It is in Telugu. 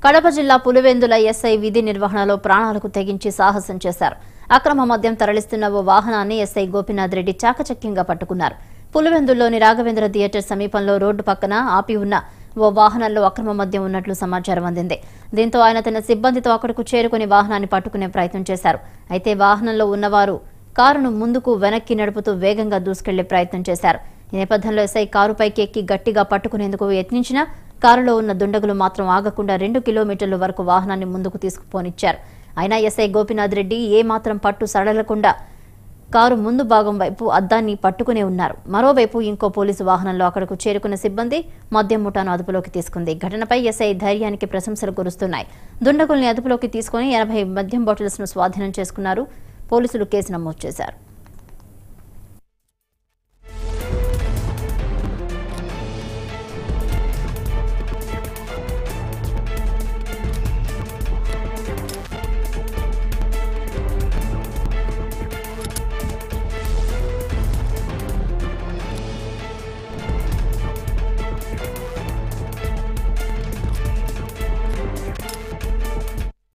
కడప జిల్లా పులివెందుల ఎస్ఐ విధి నిర్వహణలో ప్రాణాలకు తెగించి సాహసం చేశారు. అక్రమ మద్యం తరలిస్తున్న ఓ వాహనాన్ని ఎస్ఐ గోపీనాథ్ రెడ్డి చాకచక్యంగా పట్టుకున్నారు. పులివెందుల్లోని రాఘవేంద్ర థియేటర్ సమీపంలో రోడ్డు పక్కన ఆపి ఉన్న ఓ వాహనంలో అక్రమ మద్యం ఉన్నట్లు సమాచారం అందింది. దీంతో ఆయన తన సిబ్బందితో అక్కడకు చేరుకుని వాహనాన్ని పట్టుకునే ప్రయత్నం చేశారు. అయితే వాహనంలో ఉన్నవారు కారును ముందుకు వెనక్కి నడుపుతూ వేగంగా దూసుకెళ్లే ప్రయత్నం చేశారు. ఈ నేపథ్యంలో ఎస్ఐ కారుపైకి ఎక్కి గట్టిగా పట్టుకునేందుకు యత్నించినా కారులో ఉన్న దుండగులు మాత్రం ఆగకుండా 2 కిలోమీటర్ల వరకు వాహనాన్ని ముందుకు తీసుకుపోనిచ్చారు. అయినా ఎస్ఐ గోపీనాథ్ రెడ్డి ఏమాత్రం పట్టు సడలకుండా కారు ముందు భాగం వైపు అద్దాన్ని పట్టుకునే ఉన్నారు. మరోవైపు ఇంకో పోలీసు వాహనంలో అక్కడకు చేరుకున్న సిబ్బంది మద్యం ముఠాను అదుపులోకి తీసుకుంది. ఘటనపై ఎస్ఐ ధైర్యానికి ప్రశంసలు కురుస్తున్నాయి. దుండగుల్ని అదుపులోకి తీసుకుని 80 మద్యం బాటిల్స్ ను స్వాధీనం చేసుకున్నారు. పోలీసులు కేసు నమోదు చేశారు.